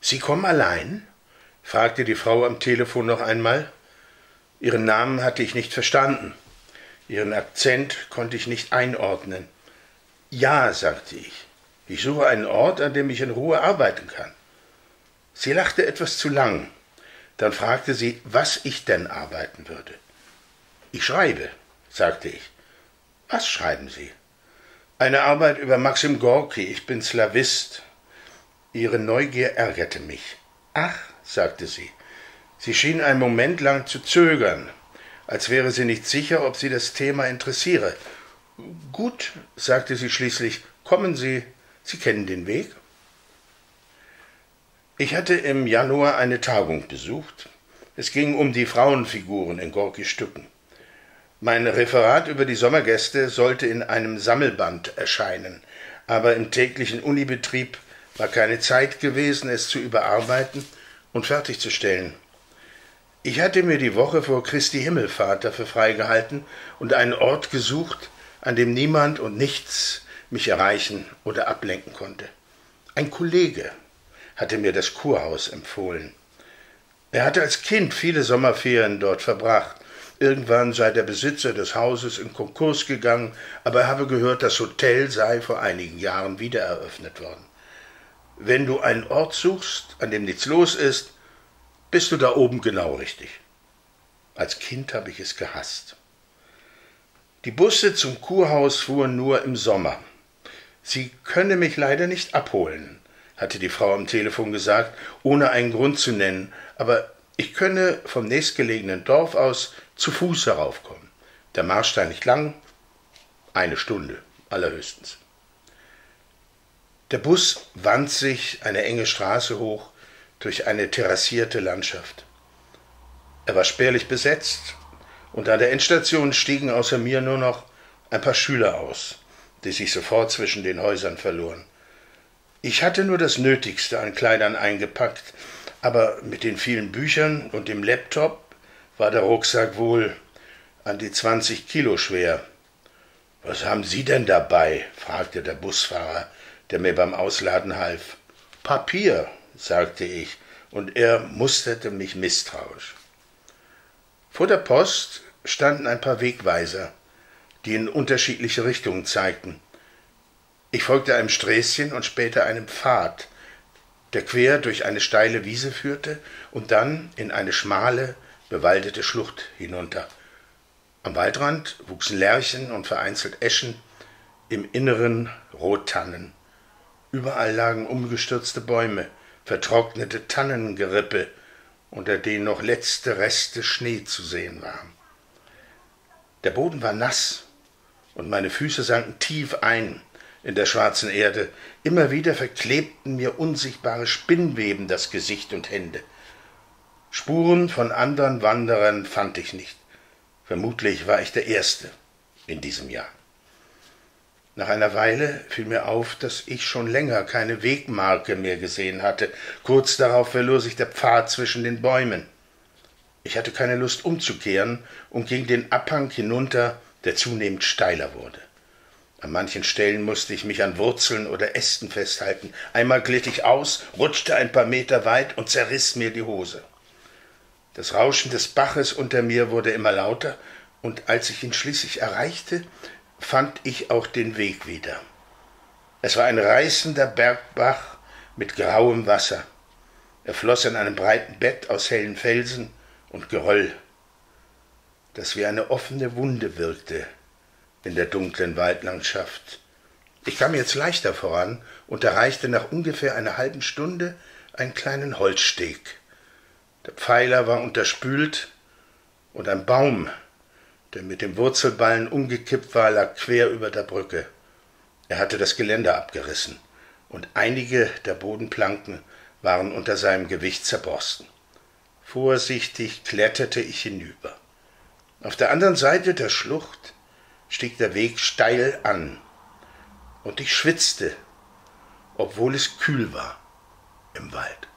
»Sie kommen allein?« fragte die Frau am Telefon noch einmal. Ihren Namen hatte ich nicht verstanden. Ihren Akzent konnte ich nicht einordnen. »Ja«, sagte ich. »Ich suche einen Ort, an dem ich in Ruhe arbeiten kann.« Sie lachte etwas zu lang. Dann fragte sie, was ich denn arbeiten würde. »Ich schreibe«, sagte ich. »Was schreiben Sie?« »Eine Arbeit über Maxim Gorki. Ich bin Slawist.« Ihre Neugier ärgerte mich. »Ach«, sagte sie. Sie schien einen Moment lang zu zögern, als wäre sie nicht sicher, ob sie das Thema interessiere. »Gut«, sagte sie schließlich, »kommen Sie, Sie kennen den Weg.« Ich hatte im Januar eine Tagung besucht. Es ging um die Frauenfiguren in Gorkis Stücken. Mein Referat über die Sommergäste sollte in einem Sammelband erscheinen, aber im täglichen Unibetrieb war keine Zeit gewesen, es zu überarbeiten und fertigzustellen. Ich hatte mir die Woche vor Christi Himmelfahrt dafür freigehalten und einen Ort gesucht, an dem niemand und nichts mich erreichen oder ablenken konnte. Ein Kollege hatte mir das Kurhaus empfohlen. Er hatte als Kind viele Sommerferien dort verbracht. Irgendwann sei der Besitzer des Hauses in Konkurs gegangen, aber er habe gehört, das Hotel sei vor einigen Jahren wieder eröffnet worden. Wenn du einen Ort suchst, an dem nichts los ist, bist du da oben genau richtig. Als Kind habe ich es gehasst. Die Busse zum Kurhaus fuhren nur im Sommer. »Sie könne mich leider nicht abholen«, hatte die Frau am Telefon gesagt, ohne einen Grund zu nennen, aber ich könne vom nächstgelegenen Dorf aus zu Fuß heraufkommen. Der Marsch sei nicht lang, 1 Stunde, allerhöchstens. Der Bus wand sich eine enge Straße hoch durch eine terrassierte Landschaft. Er war spärlich besetzt, und an der Endstation stiegen außer mir nur noch ein paar Schüler aus, die sich sofort zwischen den Häusern verloren. Ich hatte nur das Nötigste an Kleidern eingepackt, aber mit den vielen Büchern und dem Laptop war der Rucksack wohl an die 20 Kilo schwer. »Was haben Sie denn dabei?« fragte der Busfahrer, der mir beim Ausladen half. »Papier«, sagte ich, und er musterte mich misstrauisch. Vor der Post standen ein paar Wegweiser, die in unterschiedliche Richtungen zeigten. Ich folgte einem Sträßchen und später einem Pfad, der quer durch eine steile Wiese führte und dann in eine schmale, bewaldete Schlucht hinunter. Am Waldrand wuchsen Lärchen und vereinzelt Eschen, im Inneren Rottannen. Überall lagen umgestürzte Bäume, vertrocknete Tannengerippe, unter denen noch letzte Reste Schnee zu sehen waren. Der Boden war nass und meine Füße sanken tief ein in der schwarzen Erde. Immer wieder verklebten mir unsichtbare Spinnweben das Gesicht und Hände. Spuren von anderen Wanderern fand ich nicht. Vermutlich war ich der Erste in diesem Jahr. Nach einer Weile fiel mir auf, dass ich schon länger keine Wegmarke mehr gesehen hatte. Kurz darauf verlor sich der Pfad zwischen den Bäumen. Ich hatte keine Lust umzukehren und ging den Abhang hinunter, der zunehmend steiler wurde. An manchen Stellen musste ich mich an Wurzeln oder Ästen festhalten. Einmal glitt ich aus, rutschte ein paar Meter weit und zerriss mir die Hose. Das Rauschen des Baches unter mir wurde immer lauter, und als ich ihn schließlich erreichte, fand ich auch den Weg wieder. Es war ein reißender Bergbach mit grauem Wasser. Er floss in einem breiten Bett aus hellen Felsen und Geröll, das wie eine offene Wunde wirkte in der dunklen Waldlandschaft. Ich kam jetzt leichter voran und erreichte nach ungefähr einer halben Stunde einen kleinen Holzsteg. Der Pfeiler war unterspült und ein Baum, der mit dem Wurzelballen umgekippt war, lag quer über der Brücke. Er hatte das Geländer abgerissen, und einige der Bodenplanken waren unter seinem Gewicht zerborsten. Vorsichtig kletterte ich hinüber. Auf der anderen Seite der Schlucht stieg der Weg steil an, und ich schwitzte, obwohl es kühl war im Wald.